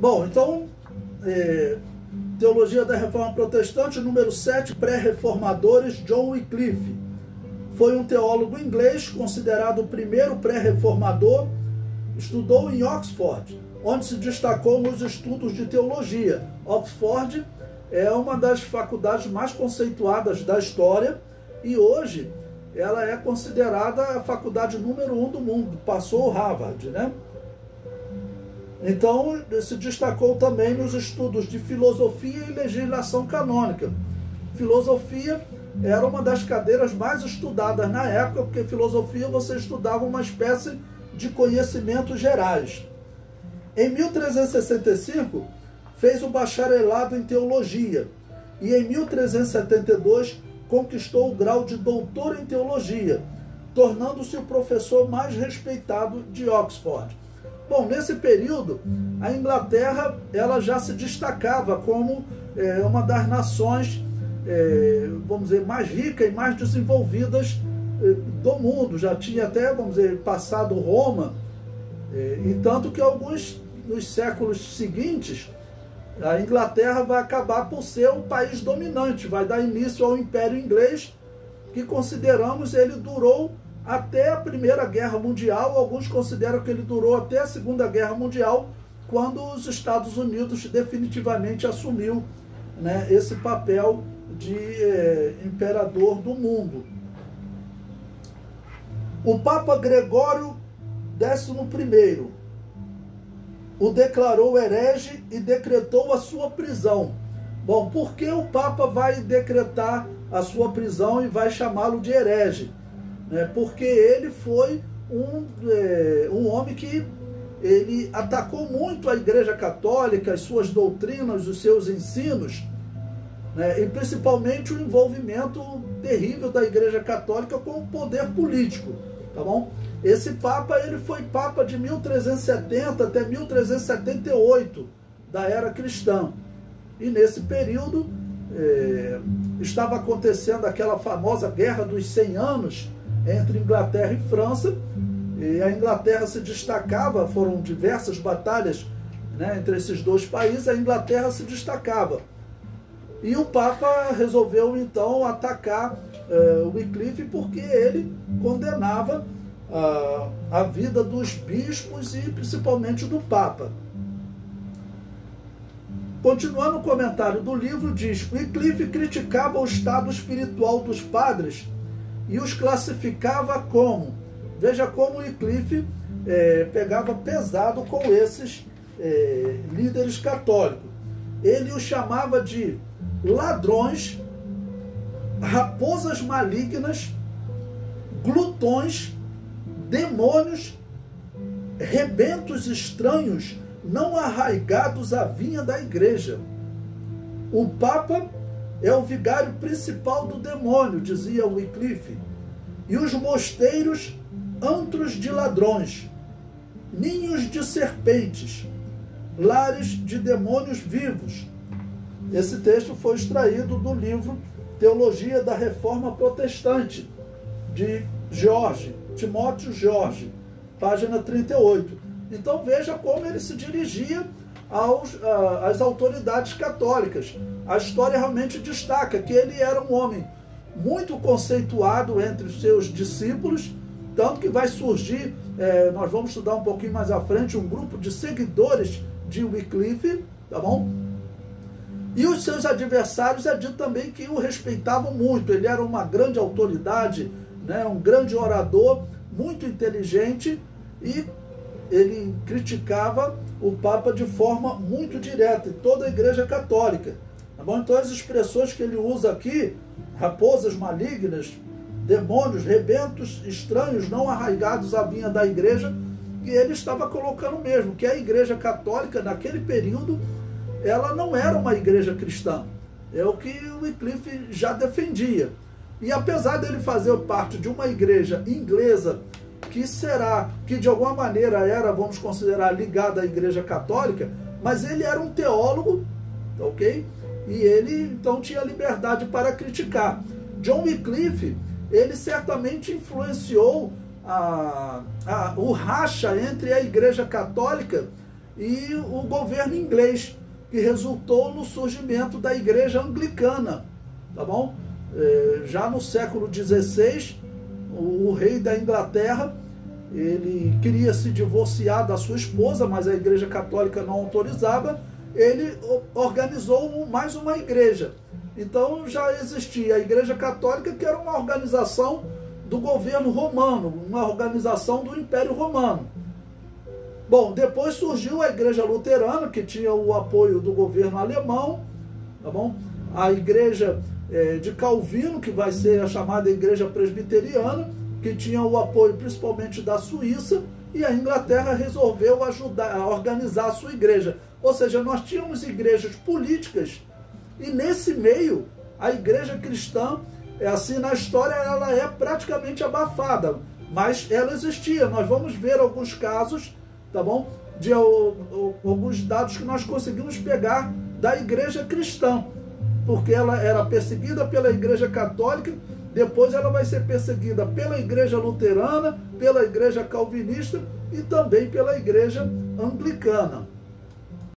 Bom, então, Teologia da Reforma Protestante, número 7, Pré-Reformadores, John Wycliffe. Foi um teólogo inglês, considerado o primeiro pré-reformador, estudou em Oxford, onde se destacou nos estudos de teologia. Oxford é uma das faculdades mais conceituadas da história e hoje ela é considerada a faculdade número 1 do mundo, passou o Harvard, né? Então, se destacou também nos estudos de filosofia e legislação canônica. Filosofia era uma das cadeiras mais estudadas na época, porque filosofia você estudava uma espécie de conhecimentos gerais. Em 1365, fez o bacharelado em teologia e em 1372 conquistou o grau de doutor em teologia, tornando-se o professor mais respeitado de Oxford. Bom, nesse período, a Inglaterra ela já se destacava como uma das nações, vamos dizer, mais ricas e mais desenvolvidas do mundo. Já tinha até, vamos dizer, passado Roma, e tanto que nos séculos seguintes, a Inglaterra vai acabar por ser o país dominante, vai dar início ao Império Inglês, que consideramos ele durou até a Primeira Guerra Mundial. Alguns consideram que ele durou até a Segunda Guerra Mundial, quando os Estados Unidos definitivamente assumiu, né, esse papel de imperador do mundo. O Papa Gregório XI o declarou herege e decretou a sua prisão. Bom, por que o Papa vai decretar a sua prisão e vai chamá-lo de herege? Porque ele foi um homem que ele atacou muito a Igreja Católica, as suas doutrinas, os seus ensinos, né, e principalmente o envolvimento terrível da Igreja Católica com o poder político, tá bom? Esse Papa, ele foi Papa de 1370 até 1378 da era cristã, e nesse período estava acontecendo aquela famosa Guerra dos 100 Anos entre Inglaterra e França, e a Inglaterra se destacava, foram diversas batalhas, né, entre esses dois países, a Inglaterra se destacava. E o Papa resolveu então atacar Wycliffe, porque ele condenava a vida dos bispos e principalmente do Papa. Continuando o comentário do livro, diz: Wycliffe criticava o estado espiritual dos padres e os classificava como... Veja como Wycliffe pegava pesado com esses líderes católicos. Ele os chamava de ladrões, raposas malignas, glutões, demônios, rebentos estranhos, não arraigados à vinha da igreja. O Papa é o vigário principal do demônio, dizia Wycliffe, e os mosteiros, antros de ladrões, ninhos de serpentes, lares de demônios vivos. Esse texto foi extraído do livro Teologia da Reforma Protestante, de Timóteo George, página 38. Então veja como ele se dirigia às autoridades católicas. A história realmente destaca que ele era um homem muito conceituado entre os seus discípulos, tanto que vai surgir, nós vamos estudar um pouquinho mais à frente, um grupo de seguidores de Wycliffe, tá bom? E os seus adversários é dito também que o respeitavam muito. Ele era uma grande autoridade, né, um grande orador, muito inteligente, e ele criticava o Papa de forma muito direta, e toda a Igreja Católica. Tá bom? Então as expressões que ele usa aqui, raposas malignas, demônios, rebentos estranhos, não arraigados à vinha da igreja, que ele estava colocando mesmo, que a Igreja Católica, naquele período, ela não era uma igreja cristã. É o que o Wycliffe já defendia. E apesar dele fazer parte de uma igreja inglesa, que de alguma maneira era, vamos considerar, ligada à Igreja Católica, mas ele era um teólogo, ok? E ele, então, tinha liberdade para criticar. John Wycliffe, ele certamente influenciou o racha entre a Igreja Católica e o governo inglês, que resultou no surgimento da igreja anglicana, tá bom? Já no século XVI, o rei da Inglaterra, ele queria se divorciar da sua esposa, mas a igreja católica não autorizava. Ele organizou mais uma igreja. Então já existia a igreja católica, que era uma organização do governo romano, uma organização do Império Romano. Bom, depois surgiu a igreja luterana, que tinha o apoio do governo alemão, tá bom? A igreja de Calvino, que vai ser a chamada igreja presbiteriana, que tinha o apoio principalmente da Suíça, e a Inglaterra resolveu ajudar a organizar a sua igreja. Ou seja, nós tínhamos igrejas políticas, e nesse meio, a igreja cristã, assim, na história, ela é praticamente abafada, mas ela existia. Nós vamos ver alguns casos, tá bom? De alguns dados que nós conseguimos pegar da igreja cristã, porque ela era perseguida pela igreja católica, depois ela vai ser perseguida pela igreja luterana, pela igreja calvinista e também pela igreja anglicana.